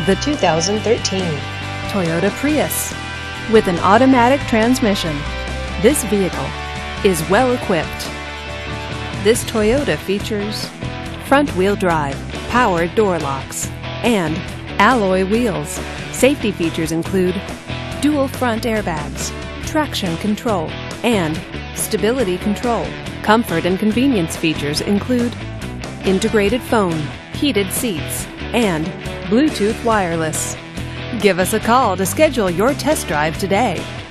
the 2013 Toyota Prius. With an automatic transmission, this vehicle is well equipped. This Toyota features front-wheel drive, powered door locks, and alloy wheels. Safety features include dual front airbags, traction control, and stability control. Comfort and convenience features include integrated phone, heated seats, and Bluetooth wireless. Give us a call to schedule your test drive today.